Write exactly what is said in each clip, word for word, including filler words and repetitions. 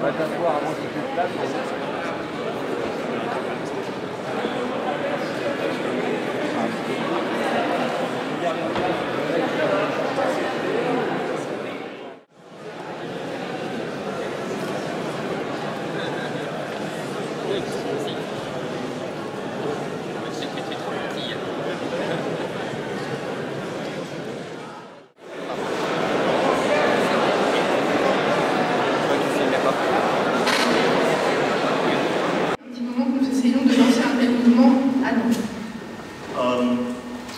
va t'asseoir avant qu'il y ait plus de place. Um,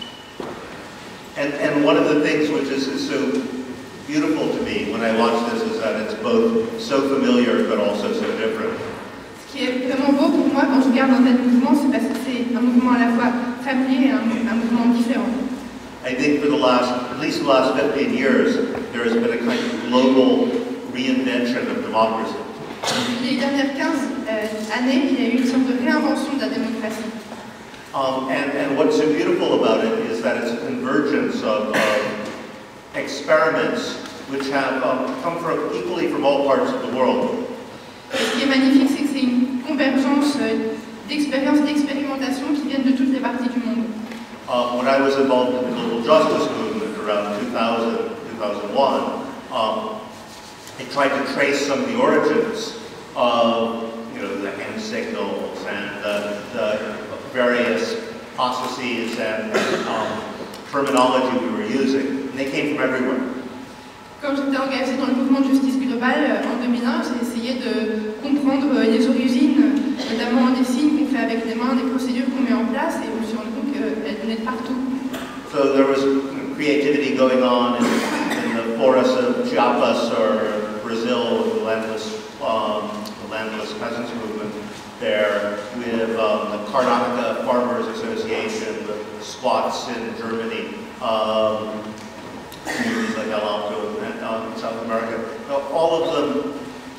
and, and one of the things which is, is so beautiful to me when I watch this is that it's both so familiar but also so different. Ce qui est vraiment beau pour moi quand je regarde un tel mouvement, c'est parce que c'est un mouvement à la fois familier et un, un mouvement différent. I think for the last, at least the last fifteen years, there has been a kind of global reinvention of democracy. Les dernières quinze euh, années, il y a eu une sorte de réinvention de la démocratie. Um, and, and what's so beautiful about it is that it's a convergence of, of experiments which have um, come from equally from all parts of the world. Ce qui est magnifique, c'est que c'est une convergence d'expériences, d'expérimentations qui viennent de toutes les parties du monde. Um, when I was involved in the global justice movement around two thousand, two thousand one, um, I tried to trace some of the origins of, you know, the hand signals and the, the various processes and um, terminology we were using. And they came from everywhere. Quand j'étais engagée dans le mouvement de justice globale en deux mille un, j'ai essayé de comprendre les origines, notamment des signes qu'on fait avec les mains, des procédures qu'on met en place, et je me suis rendu compte qu'elles venaient de partout. So there was creativity going on in, in the forests of Chiapas or Brazil, the landless, um, the landless peasants movement there, with um, the Karnataka Farmers Association, the Squats in Germany, um, communities like El Alto and um, South America. Now, all of them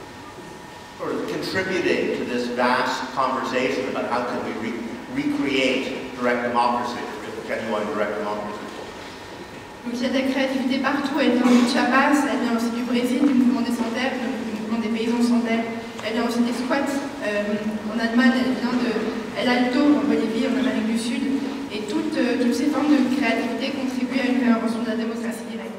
sort of contributing to this vast conversation about how can we re recreate direct democracy, genuine direct democracy. Donc il y a de la créativité partout, elle vient du Chiapas, elle vient aussi du Brésil, du mouvement des sans-terre, du mouvement des paysans sans-terre, elle vient aussi des squats euh, en Allemagne, elle vient de El Alto en Bolivie, en Amérique du Sud, et toutes, euh, toutes ces formes de créativité contribuent à une réinvention de la démocratie directe.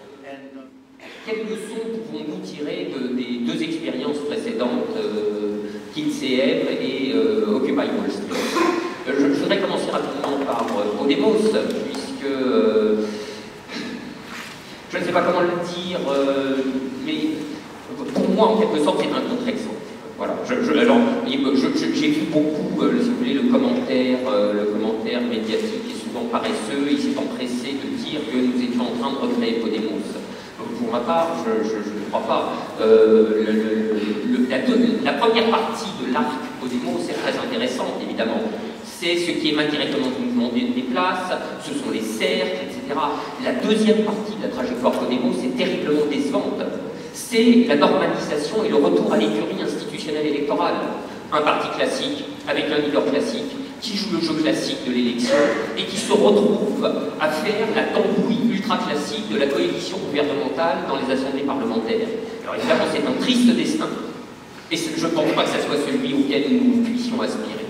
Quelles leçons pouvons-nous tirer de, des deux expériences précédentes, euh, Kinsey et euh, Occupy Wall Street? euh, je, je voudrais commencer rapidement par euh, Podemos, puisque euh, je ne sais pas comment le dire, euh, mais pour moi, en quelque sorte, c'est un contre-exemple. Voilà. Je, je, alors, j'ai vu beaucoup, euh, si vous voulez, le commentaire, euh, le commentaire médiatique est souvent paresseux, il s'est empressé de dire que nous étions en train de recréer Podemos. Pour ma part, je ne crois pas. Euh, le, le, le, la, la première partie de l'arc Podemos est très intéressante, évidemment. C'est ce qui émane directement du mouvement des, des places, ce sont les cercles, et cetera. La deuxième partie de la trajectoire Podemos est terriblement décevante. C'est la normalisation et le retour à l'écurie institutionnelle électorale. Un parti classique, avec un leader classique, qui joue le jeu classique de l'élection et qui se retrouve à faire la tambouille ultra-classique de la coalition gouvernementale dans les assemblées parlementaires. Alors évidemment, c'est un triste destin. Et je ne pense pas que ce soit celui auquel nous puissions aspirer.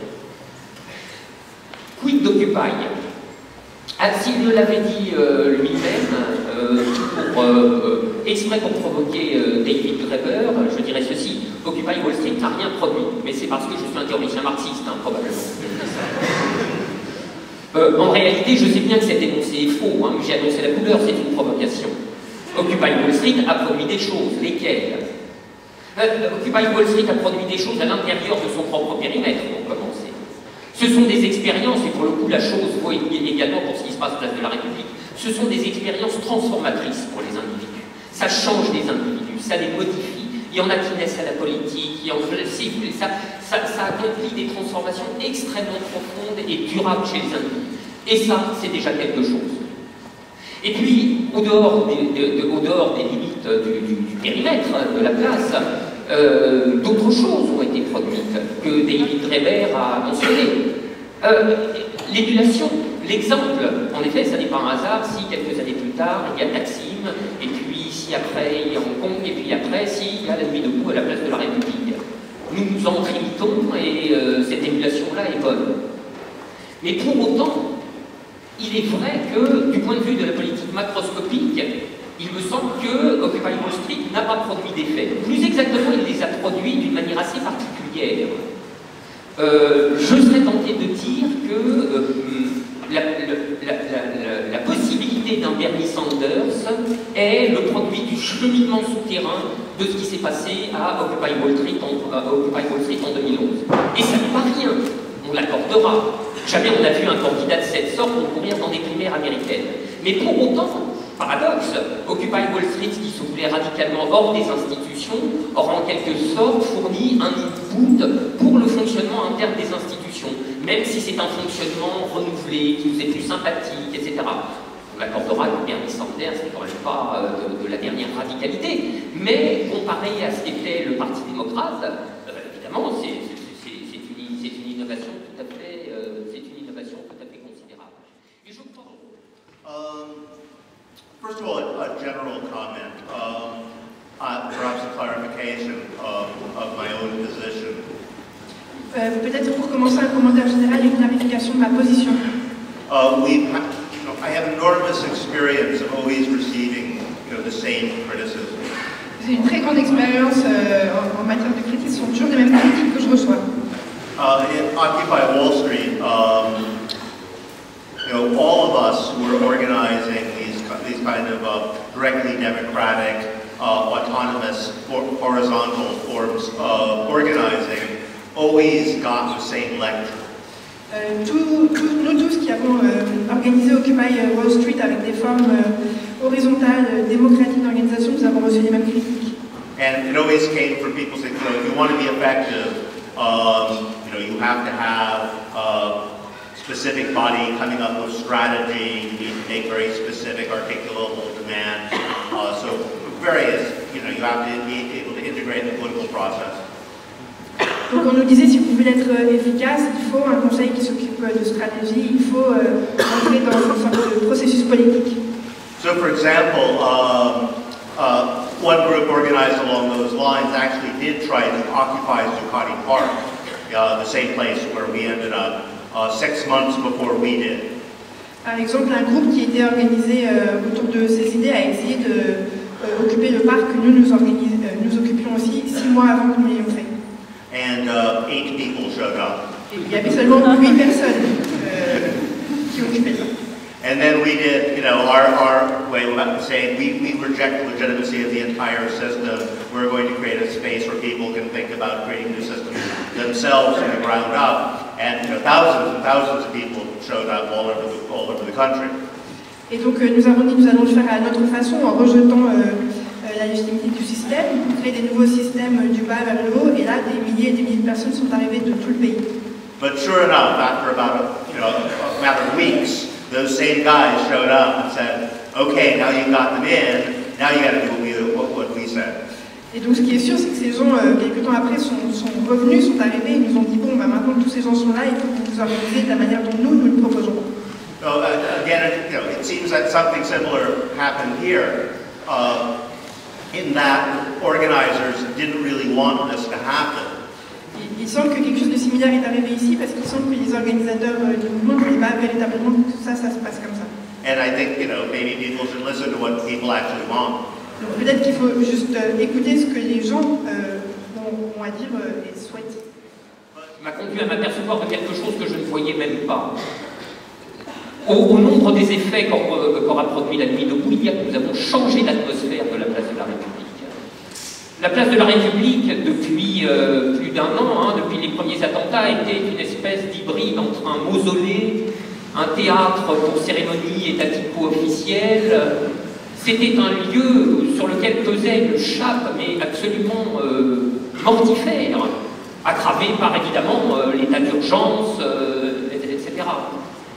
Quid d'Occupy? Ah, s'il l'avait dit euh, lui-même, euh, pour, euh, exprès pour provoquer euh, David Graeber, je dirais ceci: Occupy Wall Street n'a rien produit, mais c'est parce que je suis un théoricien marxiste, hein, probablement. Euh, en réalité, je sais bien que cet énoncé est faux, hein, mais j'ai annoncé la couleur, c'est une provocation. Occupy Wall Street a produit des choses, lesquelles? euh, Occupy Wall Street a produit des choses à l'intérieur de son propre périmètre, pour commencer. Ce sont des expériences, et pour le coup la chose vaut également pour ce qui se passe place de la République, ce sont des expériences transformatrices pour les individus. Ça change les individus, ça les modifie. Il y en a qui naissent à la politique, il y en a, ça, ça, ça accomplit des transformations extrêmement profondes et durables chez les individus. Et ça, c'est déjà quelque chose. Et puis, au dehors des, de, de, au dehors des limites du, du, du périmètre de la place, euh, d'autres choses ont été produites que David Graeber a mentionnées. Euh, L'émulation, l'exemple, en effet, ça n'est pas un hasard si quelques années plus tard, il y a Taksim, et puis si après il y a Hong Kong, et puis après si il y a la nuit debout à la place de la République. nous nous en rémitons et euh, cette émulation-là est bonne. Mais pour autant, il est vrai que, du point de vue de la politique macroscopique, il me semble que Occupy Wall Street n'a pas produit d'effets. Plus exactement, il les a produits d'une manière assez particulière. Euh, je serais tenté de dire que euh, la, la, la, la, la possibilité d'un Bernie Sanders est le produit du cheminement souterrain de ce qui s'est passé à Occupy Wall Street en, à Occupy Wall Street en deux mille onze. Et ça n'est pas rien, on l'accordera. Jamais on a vu un candidat de cette sorte concourir dans des primaires américaines. Mais pour autant, paradoxe, Occupy Wall Street, qui se voulait radicalement hors des institutions, aura en quelque sorte fourni un input pour le fonctionnement interne des institutions, même si c'est un fonctionnement renouvelé, qui nous est plus sympathique, et cetera. On l'accordera que Bernie Sanders n'est quand même pas euh, de, de la dernière radicalité, mais comparé à ce qu'était le Parti démocrate, euh, évidemment, c'est une, une innovation tout à fait, euh, c'est une innovation tout à fait considérable. Et je crois. Um, first of all, a, a general comment, um, uh, perhaps a clarification of, of my own position. Euh, Peut-être pour commencer un commentaire général et une clarification de ma position. Uh, we've had, you know, I have enormous experience of always receiving, you know, the same criticism. J'ai une très grande expérience euh, en, en matière de critiques, ce sont toujours les mêmes critiques que je reçois. Uh, in Occupy Wall Street, um, you know, all of us who are organizing these these kind of uh, directly democratic, uh, autonomous, horizontal forms of organizing, always got the same lecture. Euh, tout, tout, nous tous qui avons euh, organisé Occupy Wall Street avec des formes euh, horizontales, euh, démocratiques d'organisation, nous avons reçu les mêmes critiques. And it always came from people saying, you know, if you want to be effective, um, you know, you have to have a specific body coming up with strategy, you need to make very specific, articulable demands. Uh, so various, you know, you have to be able to integrate the political process. Donc on nous disait, si vous voulez être efficace, il faut un conseil qui s'occupe de stratégie, il faut euh, entrer dans une sorte de processus politique. So for example, um, uh, one group organized along those lines actually did try to occupy Zuccotti Park, uh, the same place where we ended up, uh, six months before we did. Par exemple, un groupe qui était organisé euh, autour de ces idées a essayé de euh, occuper le parc que nous nous, organis euh, nous occupions aussi six mois avant que nous l'ayons fait. And uh, eight people showed up. Et il y avait seulement huit personnes euh, qui occupaient ça. And then we did, you know, our, our way of saying we, we reject the legitimacy of the entire system. We're going to create a space where people can think about creating new systems themselves from the ground up. And you know, thousands and thousands of people showed up all over the, all over the country. Et donc euh, nous avons dit nous allons le faire à notre façon en rejetant euh, euh, la légitimité du système, pour créer des nouveaux systèmes du bas vers le haut. Et là, des milliers et des milliers de personnes sont arrivées de tout le pays. But sure enough, after about a, you know, a matter of weeks, those same guys showed up and said, okay, now you got them in, now you got to do what we, what, what we said. Et donc ce qui est sûr, c'est que ces gens, euh, quelques temps après, sont, sont revenus, sont arrivés, ils nous ont dit, bon, bah, maintenant que tous ces gens sont là, il faut que vous vous organisez de la manière dont nous, nous le proposons. So uh, again, it, you know, it seems that something similar happened here, uh, in that organizers didn't really want this to happen. Il, il semble que quelque chose de similaire est arrivé ici, parce qu'il semble que les organisateurs euh, du mouvement ne voulaient pas véritablement que tout ça, ça se passe comme ça. And I think, you know, maybe people should listen to what people actually want. Donc peut-être qu'il faut juste euh, écouter ce que les gens euh, ont, ont à dire euh, et souhaitent. M'a conduit à m'apercevoir de quelque chose que je ne voyais même pas. Au, au nombre des effets qu'aura produit la nuit debout, il y a que nous avons changé l'atmosphère de la place de la République. La place de la République, depuis euh, plus d'un an, hein, depuis les premiers attentats, était une espèce d'hybride entre un mausolée, un théâtre pour cérémonies étatico-officielles. C'était un lieu sur lequel pesait une chape, mais absolument euh, mortifère, aggravée par évidemment euh, l'état d'urgence, euh, et cetera.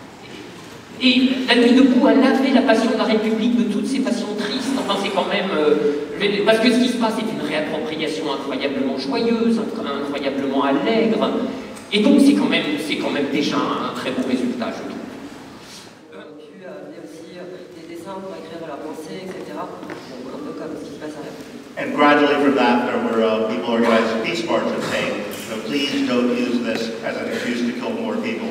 Et la nuit debout a lavé la passion de la République de toutes ces passions tristes. Enfin, c'est quand même... Euh, parce que ce qui se passe est une réappropriation incroyablement joyeuse, incroyablement allègre. Et donc, c'est quand même, c'est quand même déjà un, un très bon résultat, je trouve. On a pu amener aussi des dessins pour écrire la pensée, et cetera. Bon, un peu comme ce qui se passe à la République. And gradually from that, there were uh, people organizing peace marches saying, you know, please don't use this as an excuse to kill more people.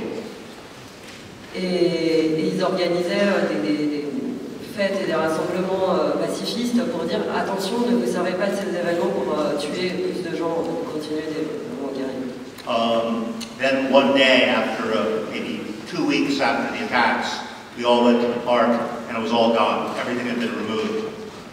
Et, et ils organisaient des, des, des fêtes et des rassemblements euh, pacifistes pour dire attention, ne vous servez pas de ces événements pour euh, tuer plus de gens, pour continuer des mouvements guerriers. Um, then one day, after uh, maybe two weeks after the attacks, we all went to the park and it was all gone. Everything had been removed.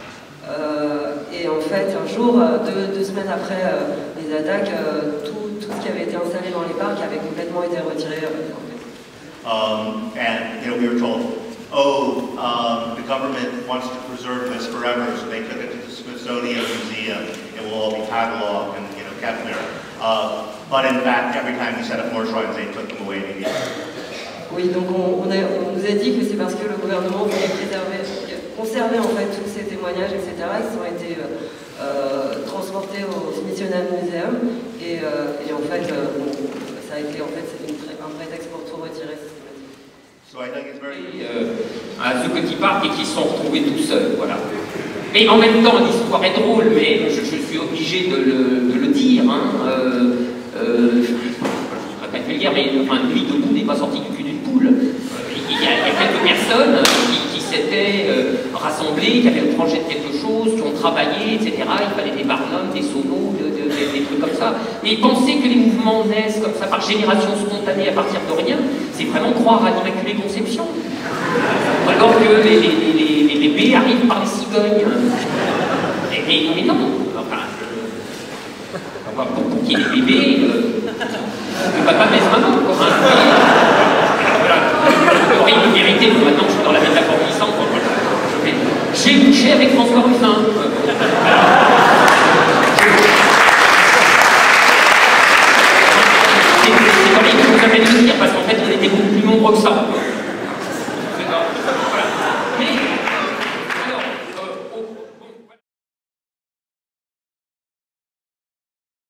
Euh, et en fait, un jour, deux, deux semaines après euh, les attaques, euh, tout, tout ce qui avait été installé dans les parcs avait complètement été retiré. Euh, en fait. Um, and you know, we were told, oh, um, the government wants to preserve this forever, so they took it to the Smithsonian Museum. It will all be cataloged and, you know, kept there. Uh, but in fact, every time we set up more shrines, they took them away immediately. Oui, donc on, on, a, on nous a dit que c'est parce que le gouvernement voulait préserver, conserver en fait tous ces témoignages, et cetera. Ils ont été euh, euh, transportés au Smithsonian Museum et, euh, et en fait, euh, bon, ça a été en fait c'était un prétexte pour tout retirer systématiquement. So I think it's very... Euh, à ce petit parc et qui se sont retrouvés tout seuls, voilà. Et en même temps, l'histoire est drôle, mais je, je suis obligé de le, de le dire. Hein, euh, euh, je ne serais pas vulgaire, mais enfin, lui, debout, n'est pas sorti du cul d'une poule. Euh, il, y a, il y a quelques personnes qui, qui s'étaient euh, rassemblées, qui avaient le projet de quelque chose, qui ont travaillé, et cetera. Il fallait des barnums, des sonos, de, de, de, des trucs comme ça. Mais penser que les mouvements naissent comme ça, par génération spontanée, à partir de rien, c'est vraiment croire à l'Immaculée Conception. Alors que les, les, les, les bébés arrivent par les cigognes. Et, et, mais non, enfin, je, pour, pour qu'il y ait des bébés, euh, le papa baisse maman, quoi. Hein. Voilà, horrible vérité, maintenant que je suis dans la métaphore glissante, j'ai couché avec François Ruffin. C'est horrible de vous avez de le dire, parce qu'en fait, on était beaucoup plus nombreux que ça.